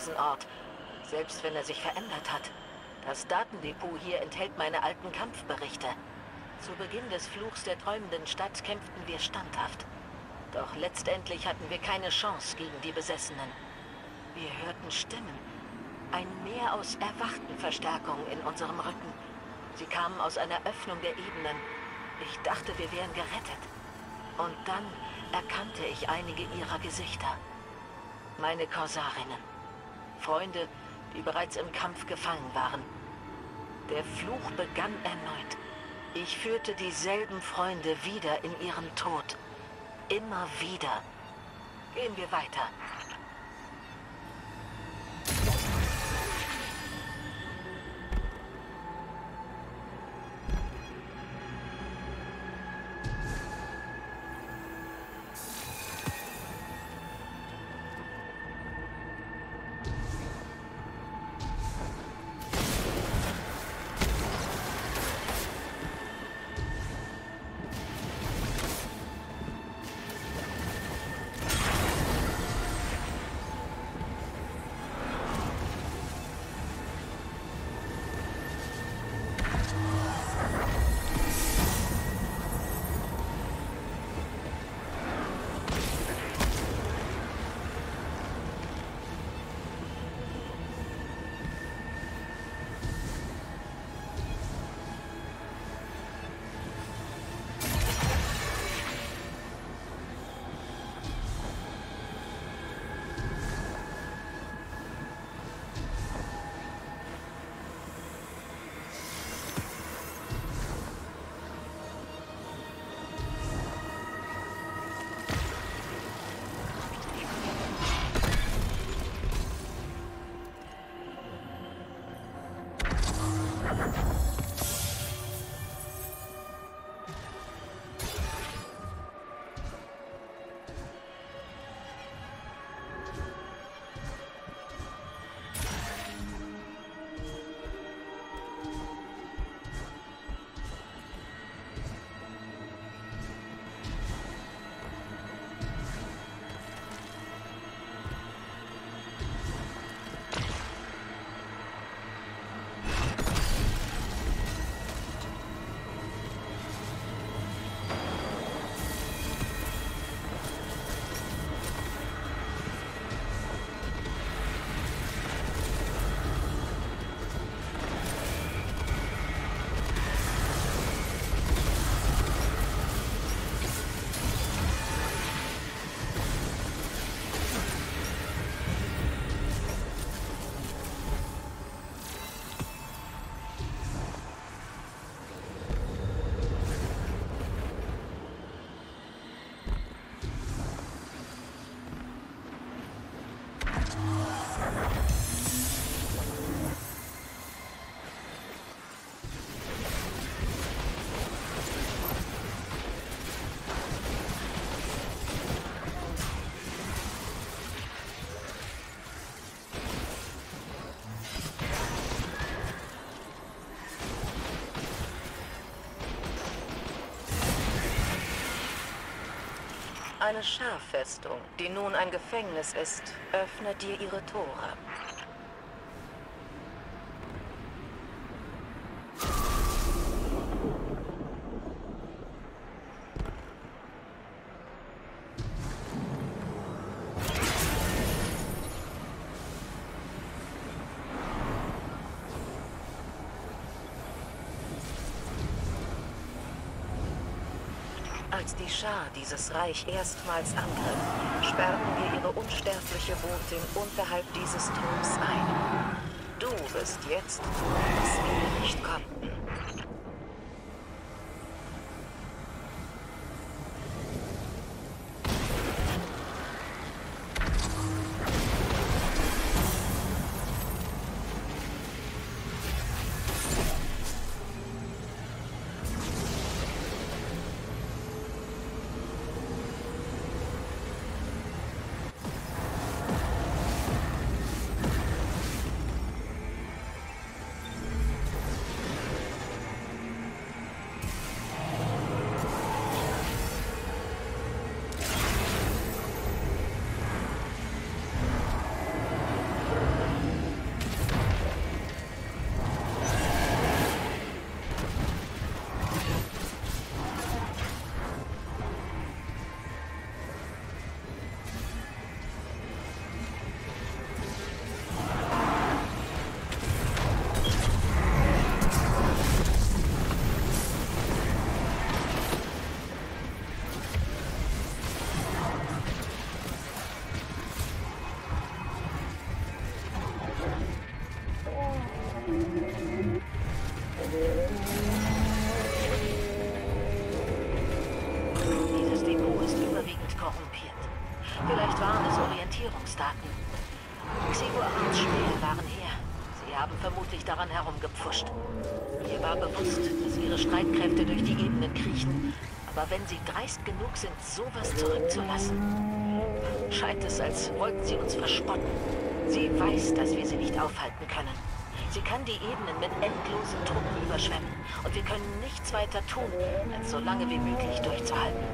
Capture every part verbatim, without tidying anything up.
diesen Ort, selbst wenn er sich verändert hat. Das Datendepot hier enthält meine alten Kampfberichte. Zu Beginn des Fluchs der träumenden Stadt kämpften wir standhaft. Doch letztendlich hatten wir keine Chance gegen die Besessenen. Wir hörten Stimmen. Ein Meer aus erwachten Verstärkungen in unserem Rücken. Sie kamen aus einer Öffnung der Ebenen. Ich dachte, wir wären gerettet. Und dann erkannte ich einige ihrer Gesichter. Meine Korsarinnen. Freunde, die bereits im Kampf gefangen waren. Der Fluch begann erneut. Ich führte dieselben Freunde wieder in ihren Tod. Immer wieder. Gehen wir weiter. Eine Scharfestung, die nun ein Gefängnis ist, öffnet dir ihre Tore. Als die Schar dieses Reich erstmals angriff, sperrten wir ihre unsterbliche Botin unterhalb dieses Turms ein. Du bist jetzt, was wir nicht konnten. grundlegend korrumpiert. Vielleicht waren es Orientierungsdaten. Xivuarts Spähe waren her. Sie haben vermutlich daran herumgepfuscht. Mir war bewusst, dass ihre Streitkräfte durch die Ebenen kriechen. Aber wenn sie dreist genug sind, sowas zurückzulassen, scheint es, als wollten sie uns verspotten. Sie weiß, dass wir sie nicht aufhalten können. Sie kann die Ebenen mit endlosen Truppen überschwemmen. Und wir können nichts weiter tun, als so lange wie möglich durchzuhalten.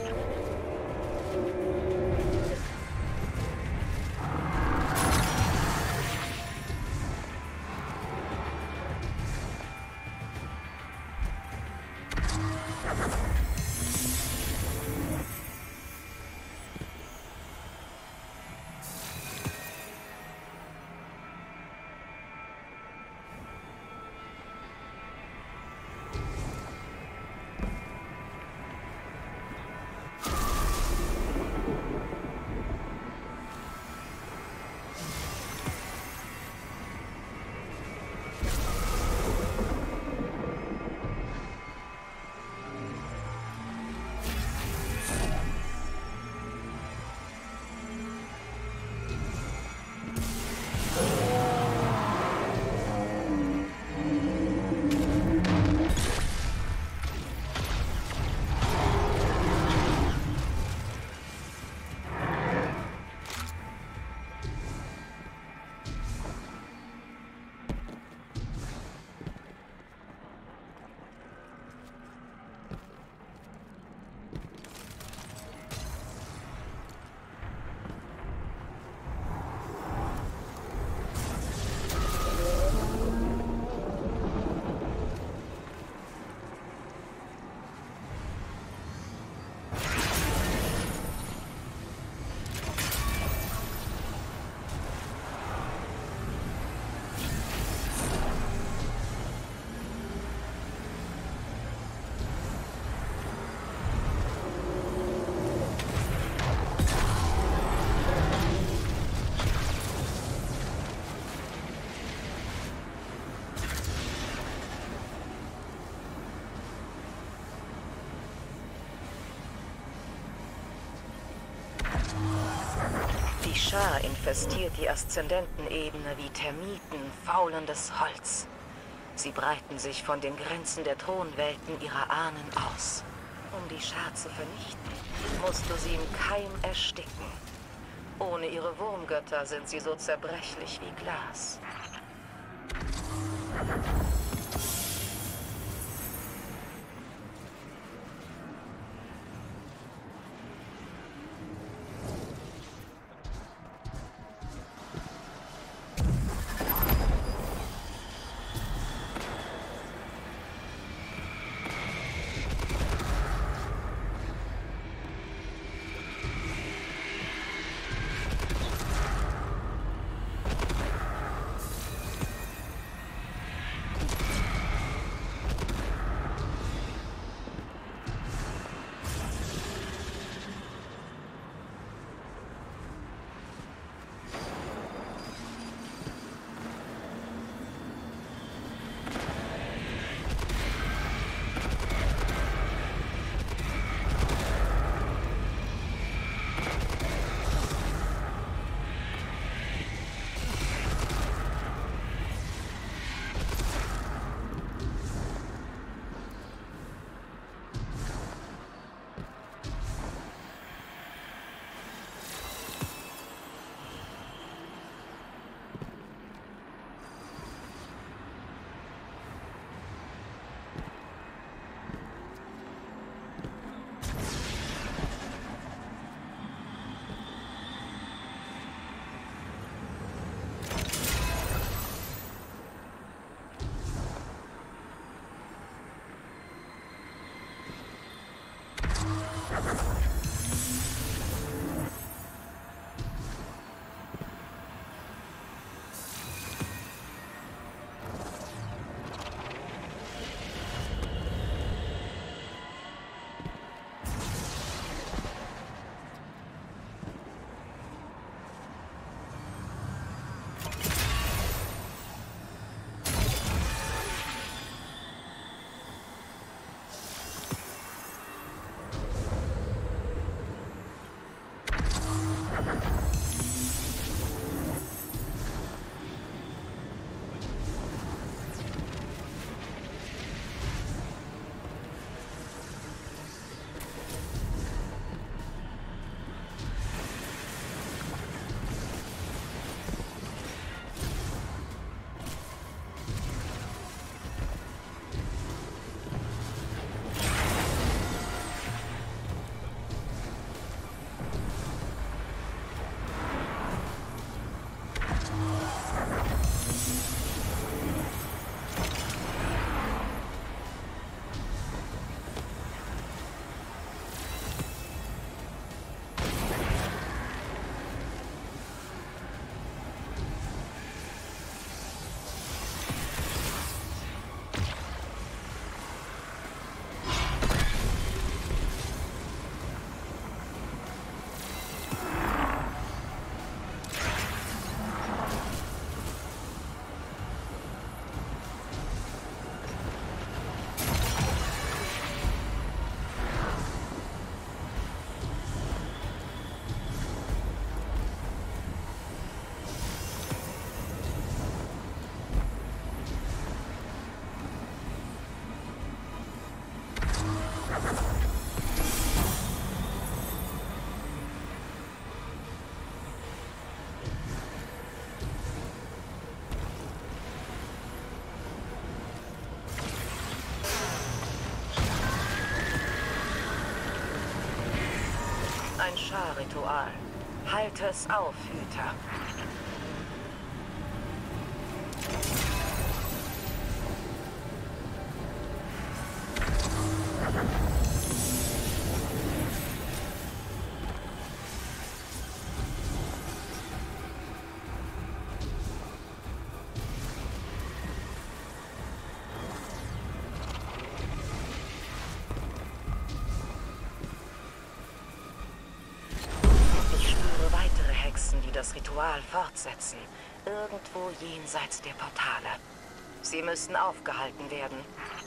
Die Schar infestiert die Aszendentenebene wie Termiten faulendes Holz. Sie breiten sich von den Grenzen der Thronwelten ihrer Ahnen aus. Um die Schar zu vernichten, musst du sie im Keim ersticken. Ohne ihre Wurmgötter sind sie so zerbrechlich wie Glas. ein Schar-Ritual. Halte es auf, Hüter. Die das Ritual fortsetzen, irgendwo jenseits der Portale. Sie müssen aufgehalten werden.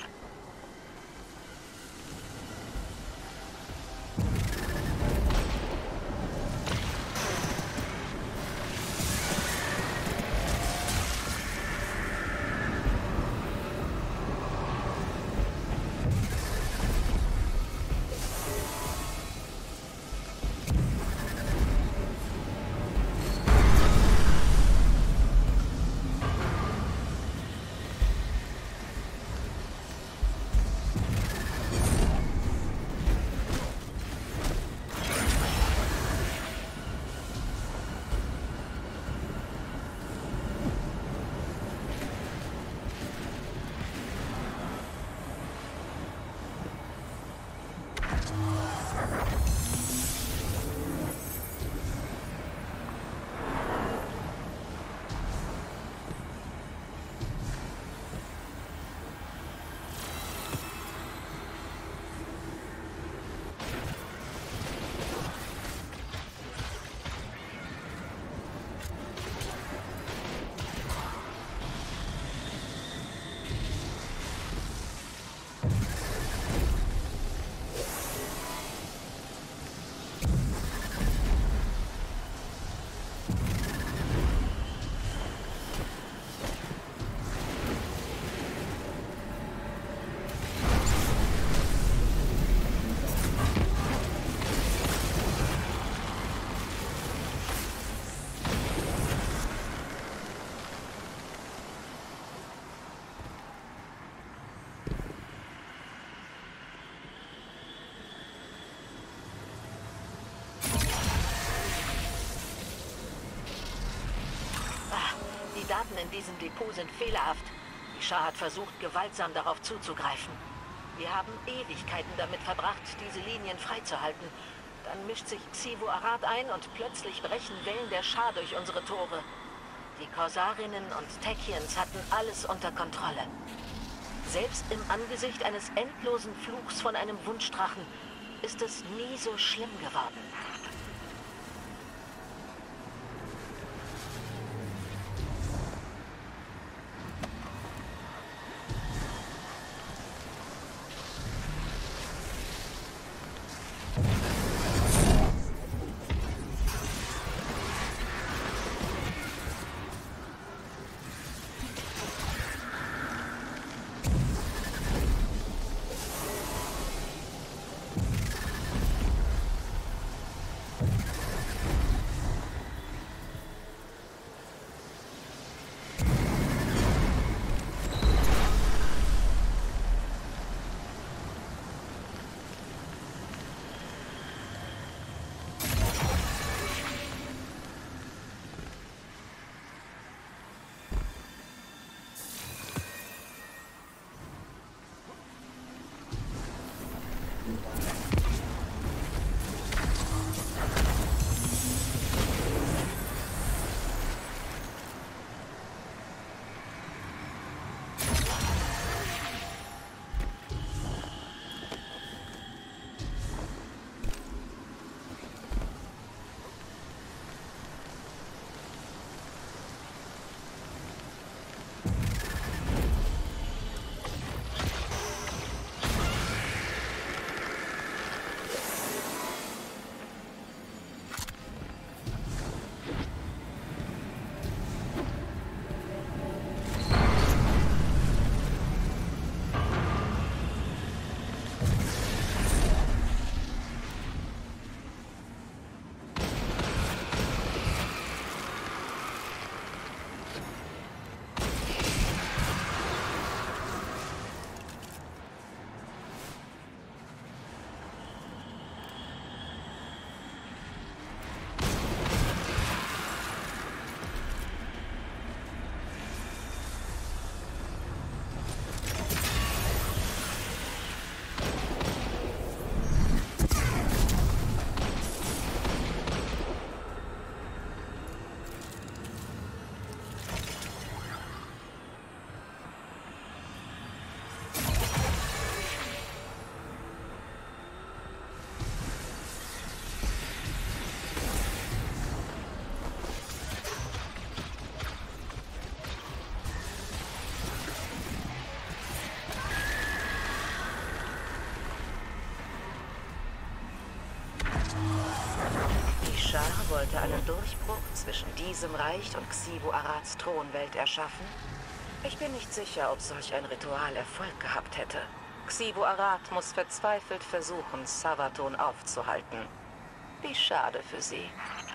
Die Daten in diesem Depot sind fehlerhaft. Die Schar hat versucht, gewaltsam darauf zuzugreifen. Wir haben Ewigkeiten damit verbracht, diese Linien freizuhalten. Dann mischt sich Xivu Arad ein und plötzlich brechen Wellen der Schar durch unsere Tore. Die Korsarinnen und Techiens hatten alles unter Kontrolle. Selbst im Angesicht eines endlosen Fluchs von einem Wunschdrachen ist es nie so schlimm geworden. Bishar wollte einen Durchbruch zwischen diesem Reich und Xivu Arats Thronwelt erschaffen? Ich bin nicht sicher, ob solch ein Ritual Erfolg gehabt hätte. Xivu Arat muss verzweifelt versuchen, Sabaton aufzuhalten. Wie schade für sie.